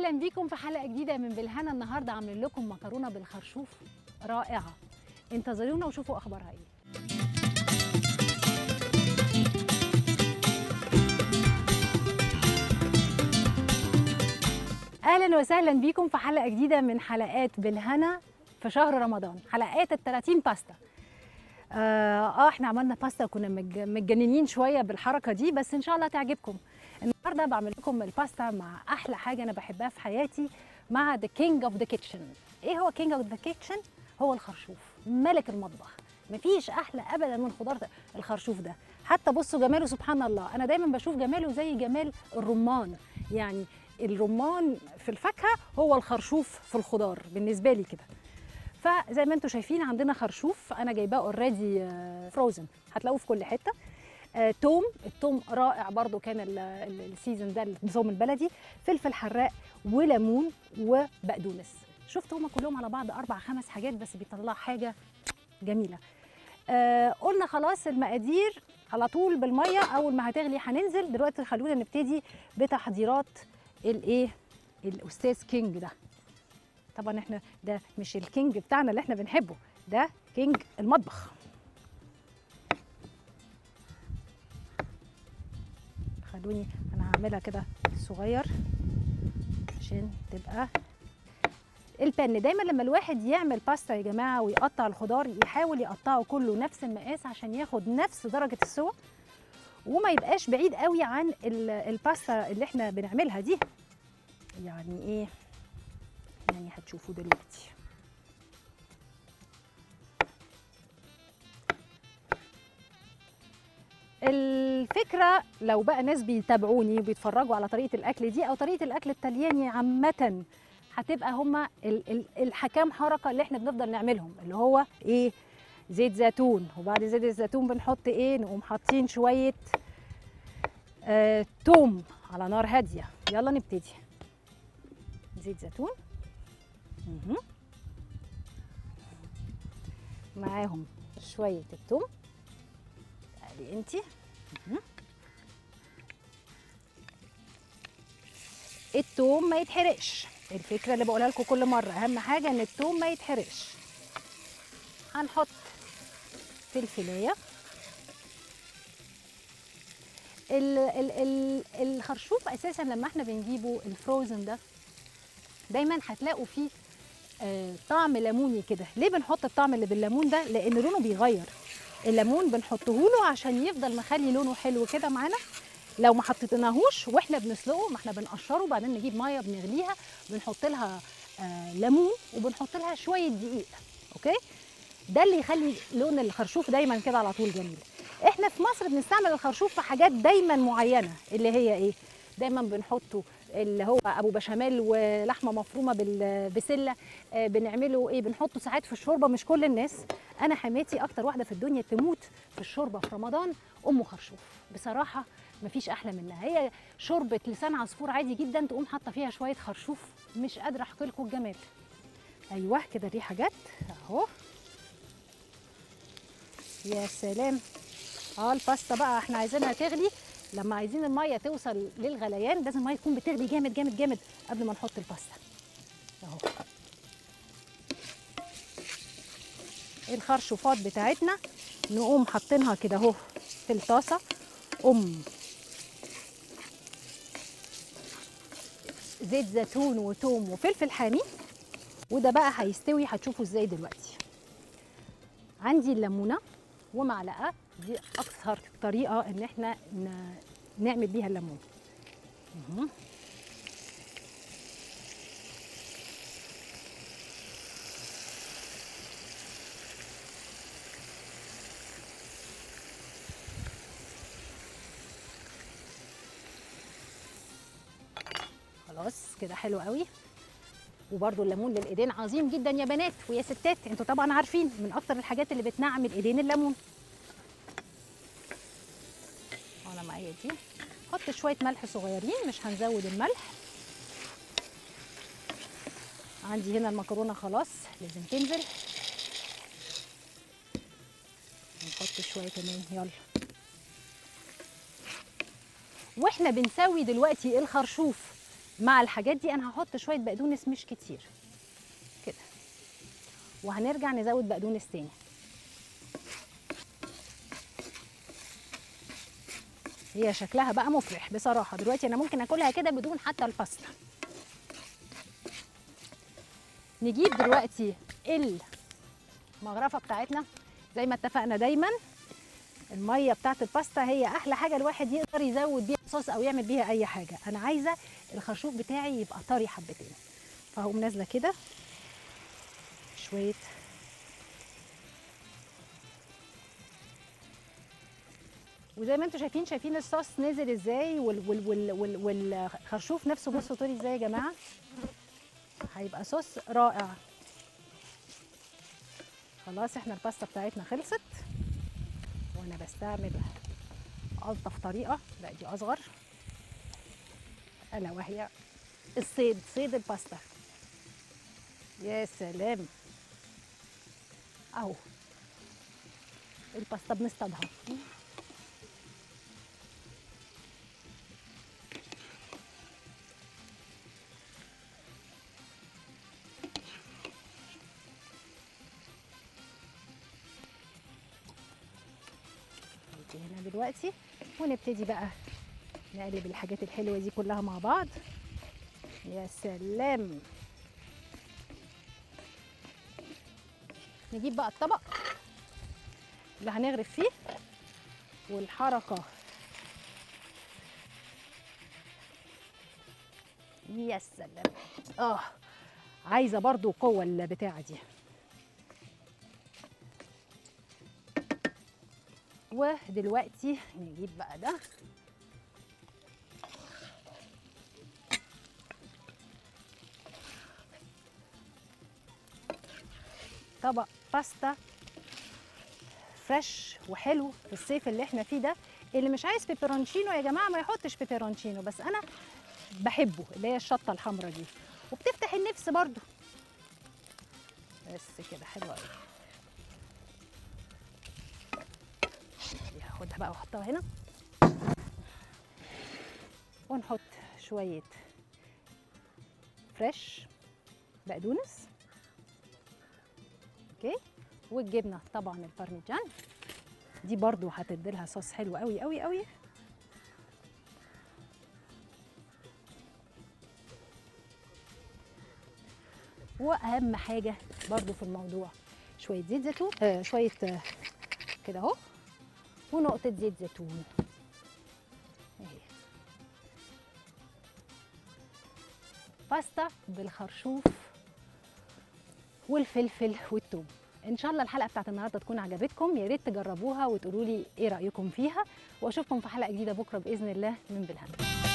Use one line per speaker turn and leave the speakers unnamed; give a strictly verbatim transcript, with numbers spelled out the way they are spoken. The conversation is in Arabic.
وسهلا بيكم في حلقه جديده من بالهنا. النهارده عاملين لكم مكرونه بالخرشوف رائعه، انتظرونا وشوفوا اخبارها ايه. اهلا وسهلا بيكم في حلقه جديده من حلقات بالهنا في شهر رمضان، حلقات التلاتين باستا. اه, آه احنا عملنا باستا كنا مج... متجننين شويه بالحركه دي، بس ان شاء الله تعجبكم. النهارده بعمل لكم الباستا مع احلى حاجه انا بحبها في حياتي، مع ذا كينج اوف ذا كيتشن. ايه هو كينج اوف ذا كيتشن؟ هو الخرشوف، ملك المطبخ. مفيش احلى ابدا من خضار الخرشوف ده. حتى بصوا جماله سبحان الله، انا دايما بشوف جماله زي جمال الرمان. يعني الرمان في الفاكهه هو الخرشوف في الخضار بالنسبه لي كده. فزي ما انتم شايفين عندنا خرشوف انا جايباه اوريدي فروزن، هتلاقوه في كل حته. آه، توم، التوم رائع برضو، كان السيزون ده الثوم البلدي. فلفل حراق وليمون وبقدونس. شفتوا هما كلهم على بعض اربع خمس حاجات، بس بيطلع حاجه جميله. آه قلنا خلاص المقادير على طول بالميه، اول ما هتغلي هننزل. دلوقتي خلونا نبتدي بتحضيرات الايه الاستاذ كينج ده. طبعا احنا ده مش الكينج بتاعنا اللي احنا بنحبه، ده كينج المطبخ. خلوني انا هعملها كده صغير عشان تبقى البن. دايما لما الواحد يعمل باستا يا جماعه ويقطع الخضار يحاول يقطعه كله نفس المقاس عشان ياخد نفس درجه السوى، وما يبقاش بعيد قوي عن الباستا اللي احنا بنعملها دي. يعني ايه؟ يعني هتشوفوا دلوقتي. الفكرة لو بقى ناس بيتابعوني وبيتفرجوا على طريقة الأكل دي أو طريقة الأكل الطلياني عامة، هتبقى هما الحكام حركة اللي احنا بنفضل نعملهم، اللي هو ايه؟ زيت زيتون، وبعد زيت الزيتون بنحط ايه؟ نقوم حاطين شوية آه توم على نار هادية. يلا نبتدي. زيت زيتون مه. معاهم شوية التوم. تعالي انتي. مه. التوم ما يتحرقش، الفكرة اللي بقولها لكم كل مرة، أهم حاجة إن التوم ما يتحرقش. هنحط فلفلاية. ال ال ال الخرشوف أساسا لما احنا بنجيبه الفروزن ده دايما هتلاقوا فيه آه طعم ليموني كده. ليه بنحط الطعم اللي بالليمون ده؟ لأن لونه بيغير. الليمون بنحطه له عشان يفضل مخلي لونه حلو كده معانا. لو ما حطيناهوش واحنا بنسلقه، ما احنا بنقشره وبعدين نجيب ميه بنغليها، بنحط لها آه ليمون وبنحط لها شويه دقيق. اوكي، ده اللي يخلي لون الخرشوف دايما كده على طول جميل. احنا في مصر بنستعمل الخرشوف في حاجات دايما معينه، اللي هي ايه؟ دايما بنحطه اللي هو ابو بشاميل ولحمه مفرومه بالبسله. آه بنعمله ايه؟ بنحطه ساعات في الشوربه. مش كل الناس، انا حماتي اكتر واحده في الدنيا تموت في الشوربه في رمضان ام خرشوف. بصراحه مفيش احلى منها. هي شوربه لسان عصفور عادي جدا، تقوم حاطه فيها شويه خرشوف. مش قادره احكي لكم الجمال. ايوه كده الريحه جت اهو. يا سلام. اه الباستا بقى احنا عايزينها تغلي. لما عايزين الميه توصل للغليان لازم الميه تكون بتغلي جامد جامد جامد قبل ما نحط الباستا اهو. الخرشوفات بتاعتنا نقوم حاطينها كده اهو في الطاسه. ام زيت زيتون وتوم وفلفل حامي، وده بقى هيستوي. هتشوفوا ازاي دلوقتي. عندي الليمونه ومعلقه، دي اكثر طريقه ان احنا نعمل بيها الليمون. خلاص كده حلو قوي. وبرده الليمون للايدين عظيم جدا يا بنات ويا ستات، انتوا طبعا عارفين من اكتر الحاجات اللي بتنعم الايدين الليمون. انا معايا دي، حط شويه ملح صغيرين، مش هنزود الملح. عندي هنا المكرونه خلاص لازم تنزل، نحط شويه كمان. يلا واحنا بنسوي دلوقتي الخرشوف مع الحاجات دي انا هحط شويه بقدونس مش كتير كده، وهنرجع نزود بقدونس تاني. هي شكلها بقى مفرح بصراحه، دلوقتي انا ممكن اكلها كده بدون حتى الباستا. نجيب دلوقتي المغرفه بتاعتنا. زي ما اتفقنا دايما الميه بتاعت الباستا هي احلى حاجه الواحد يقدر يزود بيها صوص او يعمل بيها اي حاجه. انا عايزه الخرشوف بتاعي يبقى طري حبتين، فهقوم نازله كده شويه وزي ما انتم شايفين شايفين الصوص نزل ازاي وال وال وال وال والخرشوف نفسه بصوا طري ازاي يا جماعه. هيبقى صوص رائع. خلاص احنا الباستا بتاعتنا خلصت، وانا بستعمل الطف طريقه، لا دي اصغر، الا وهي الصيد، صيد الباستا. يا سلام، اهو الباستا بنصطادها. هنا دلوقتي ونبتدي بقى نقلب الحاجات الحلوه دي كلها مع بعض. يا سلام. نجيب بقى الطبق اللي هنغرف فيه، والحركه يا سلام. اه عايزه برضو قوه البتاعه دي. ودلوقتي نجيب بقى ده طبق باستا فريش وحلو في الصيف اللي احنا فيه ده. اللي مش عايز بيبرونشينو يا جماعه ما يحطش بيبرونشينو، بس انا بحبه اللي هي الشطه الحمراء دي، وبتفتح النفس برضو. بس كده حلوه قوي. هاخدها بقى واحطها هنا، ونحط شويه فريش بقدونس. اوكي، والجبنه طبعا البارميجان دي برضو هتديلها صوص حلو قوي قوي قوي. واهم حاجه برضو في الموضوع شويه زيت زيتون، آه شويه آه كده اهو، ونقطه زيت زيتون اهي. باستا بالخرشوف والفلفل والثوم. ان شاء الله الحلقه بتاعت النهارده تكون عجبتكم، يا ريت تجربوها وتقولوا لي ايه رايكم فيها، واشوفكم في حلقه جديده بكره باذن الله من بالهنا.